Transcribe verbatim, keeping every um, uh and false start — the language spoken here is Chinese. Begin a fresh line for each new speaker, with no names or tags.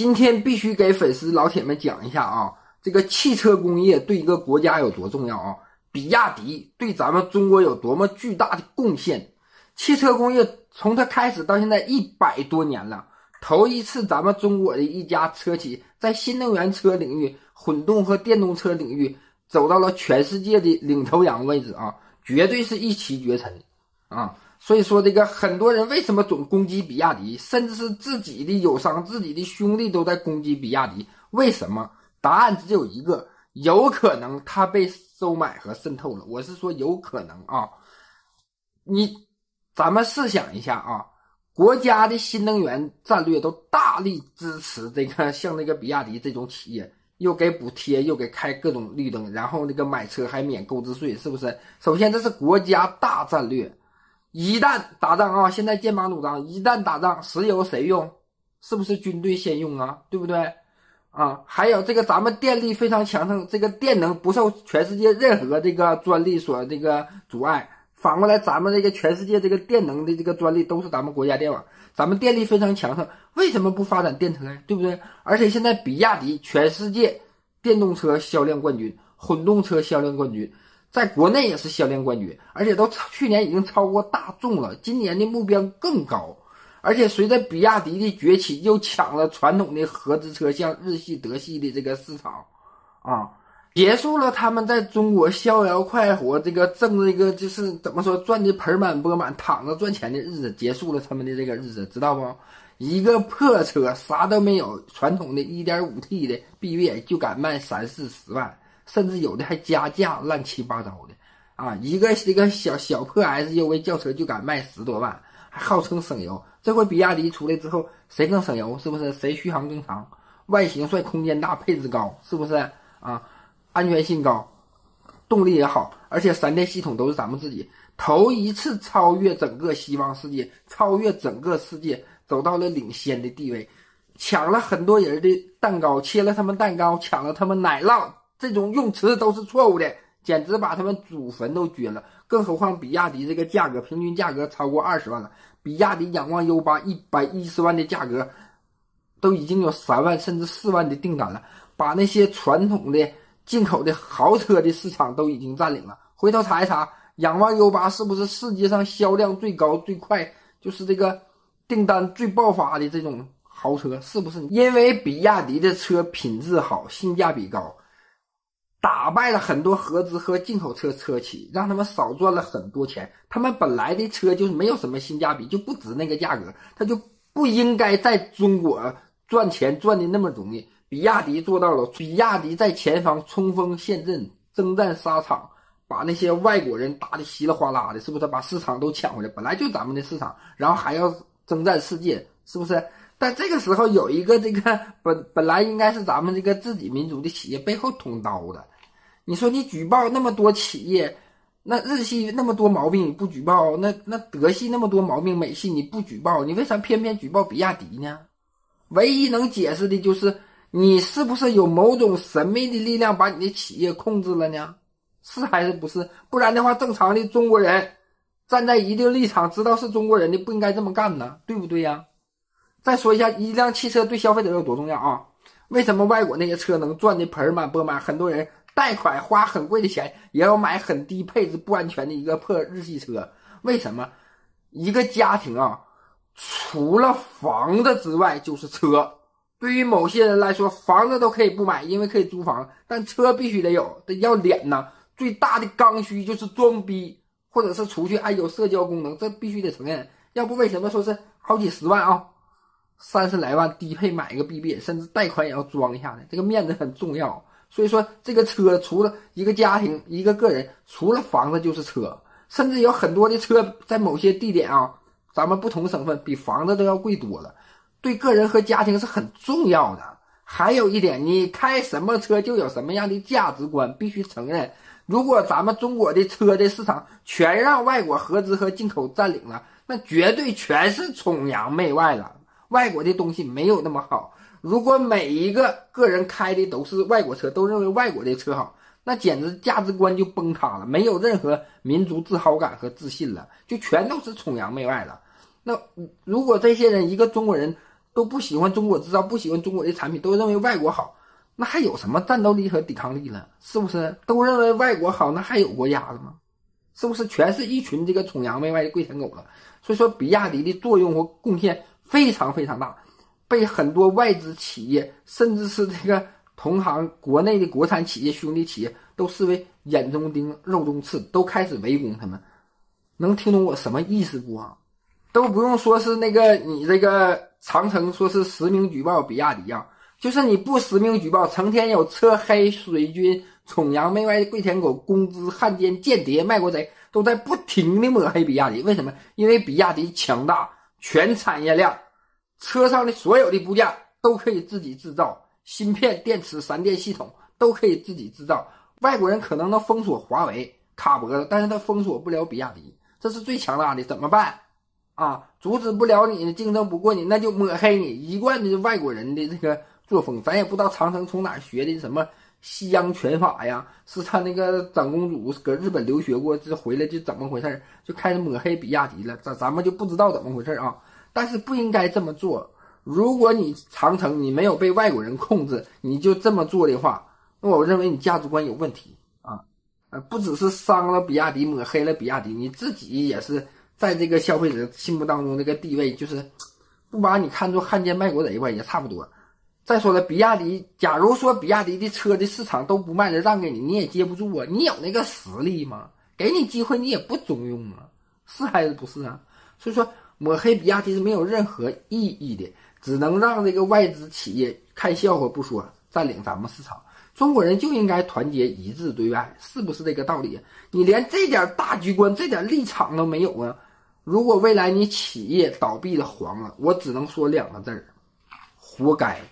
今天必须给粉丝老铁们讲一下啊，这个汽车工业对一个国家有多重要啊！比亚迪对咱们中国有多么巨大的贡献。汽车工业从它开始到现在一百多年了，头一次咱们中国的一家车企在新能源车领域、混动和电动车领域走到了全世界的领头羊位置啊，绝对是一骑绝尘啊！所以说这个很多人为什么总攻击比亚迪，甚至是自己的友商、自己的兄弟都在攻击比亚迪，为什么？答案只有一个，有可能它被收买和渗透了。我是说有可能啊。你咱们试想一下啊，国家的新能源战略都大力支持这个像那个比亚迪这种企业，又给补贴，又给开各种绿灯，然后那个买车还免购置税，是不是？首先这是国家大战略。一旦打仗啊，现在剑拔弩张，一旦打仗，石油谁用？是不是军队先用啊？对不对？啊，还有这个咱们电力非常强盛，这个电能不受全世界任何这个专利所这个阻碍。反过来，咱们这个全世界这个电能的这个专利都是咱们国家电网，咱们电力非常强盛，为什么不发展电车呀？对不对？而且现在比亚迪全世界电动车销量冠军，混动车销量冠军。在国内也是销量冠军，而且都去年已经超过大众了，今年的目标更高。而且随着比亚迪的崛起，又抢了传统的合资车像日系、德系的这个市场啊，结束了他们在中国逍遥快活，这个挣这个就是怎么说赚的盆满钵满，躺着赚钱的日子，结束了他们的这个日子，知道不？一个破车啥都没有，传统的 一点五 T 的 B B 就敢卖三四十万。甚至有的还加价乱七八糟的啊！一个这个小小破 S U V 轿车就敢卖十多万，还号称省油。这回比亚迪出来之后，谁更省油？是不是？谁续航更长？外形帅，空间大，配置高，是不是啊？安全性高，动力也好，而且三电系统都是咱们自己头一次超越整个西方世界，超越整个世界，走到了领先的地位，抢了很多人的蛋糕，切了他们蛋糕，抢了他们奶酪。这种用词都是错误的，简直把他们祖坟都掘了。更何况比亚迪这个价格，平均价格超过二十万了。比亚迪仰望 U 八 一百一十万的价格，都已经有三万甚至四万的订单了，把那些传统的进口的豪车的市场都已经占领了。回头查一查，仰望 U 八 是不是世界上销量最高、最快，就是这个订单最爆发的这种豪车？是不是？因为比亚迪的车品质好，性价比高。打败了很多合资和进口车车企，让他们少赚了很多钱。他们本来的车就是没有什么性价比，就不值那个价格，他就不应该在中国赚钱赚的那么容易。比亚迪做到了，比亚迪在前方冲锋陷阵，征战沙场，把那些外国人打得稀里哗啦的，是不是？把市场都抢回来，本来就咱们的市场，然后还要征战世界，是不是？但这个时候有一个这个本本来应该是咱们这个自己民族的企业背后捅刀的。你说你举报那么多企业，那日系那么多毛病你不举报，那那德系那么多毛病，美系你不举报，你为啥偏偏举报比亚迪呢？唯一能解释的就是你是不是有某种神秘的力量把你的企业控制了呢？是还是不是？不然的话，正常的中国人站在一定立场，知道是中国人的，不应该这么干呢，对不对呀？再说一下一辆汽车对消费者有多重要啊？为什么外国那些车能赚的盆满钵满，很多人贷款花很贵的钱也要买很低配置不安全的一个破日系车？为什么？一个家庭啊，除了房子之外就是车。对于某些人来说，房子都可以不买，因为可以租房，但车必须得有，得要脸呐。最大的刚需就是装逼，或者是出去爱有社交功能，这必须得承认。要不为什么说是好几十万啊，三十来万低配买一个 B B， 甚至贷款也要装一下的，这个面子很重要。所以说这个车除了一个家庭一个个人，除了房子就是车，甚至有很多的车在某些地点啊，咱们不同省份比房子都要贵多了，对个人和家庭是很重要的。还有一点，你开什么车就有什么样的价值观，必须承认。如果咱们中国的车的市场全让外国合资和进口占领了，那绝对全是崇洋媚外了，外国的东西没有那么好。如果每一个个人开的都是外国车，都认为外国的车好，那简直价值观就崩塌了，没有任何民族自豪感和自信了，就全都是崇洋媚外了。那如果这些人一个中国人都不喜欢中国制造，不喜欢中国的产品，都认为外国好，那还有什么战斗力和抵抗力了？是不是？都认为外国好，那还有国家了吗？是不是全是一群这个崇洋媚外的跪舔狗了？所以说比亚迪的作用和贡献非常非常大，被很多外资企业甚至是这个同行国内的国产企业兄弟企业都视为眼中钉肉中刺，都开始围攻他们。能听懂我什么意思不啊？都不用说是那个你这个长城说是实名举报比亚迪啊，就是你不实名举报，成天有车黑水军崇洋媚外的跪舔狗、公知、汉奸、间谍、卖国贼都在不停的抹黑比亚迪。为什么？因为比亚迪强大，全产业链，车上的所有的部件都可以自己制造，芯片、电池、闪电系统都可以自己制造。外国人可能能封锁华为、卡脖子，但是他封锁不了比亚迪，这是最强大的。怎么办啊？阻止不了你，竞争不过你，那就抹黑你，一贯的外国人的这个作风。咱也不知道长城从哪学的什么西洋拳法呀，是他那个长公主搁日本留学过，这回来就怎么回事，就开始抹黑比亚迪了。咱咱们就不知道怎么回事啊。但是不应该这么做。如果你长城你没有被外国人控制，你就这么做的话，那我认为你价值观有问题啊。呃，不只是伤了比亚迪，抹黑了比亚迪，你自己也是在这个消费者心目当中这个地位，就是不把你看作汉奸卖国贼吧，也差不多。再说了，比亚迪，假如说比亚迪的车的市场都不卖了，让给你，你也接不住啊。你有那个实力吗？给你机会你也不中用啊，是还是不是啊？所以说抹黑比亚迪是没有任何意义的，只能让这个外资企业看笑话不说，占领咱们市场。中国人就应该团结一致对外，是不是这个道理？你连这点大局观、这点立场都没有啊！如果未来你企业倒闭了、黄了，我只能说两个字儿：活该。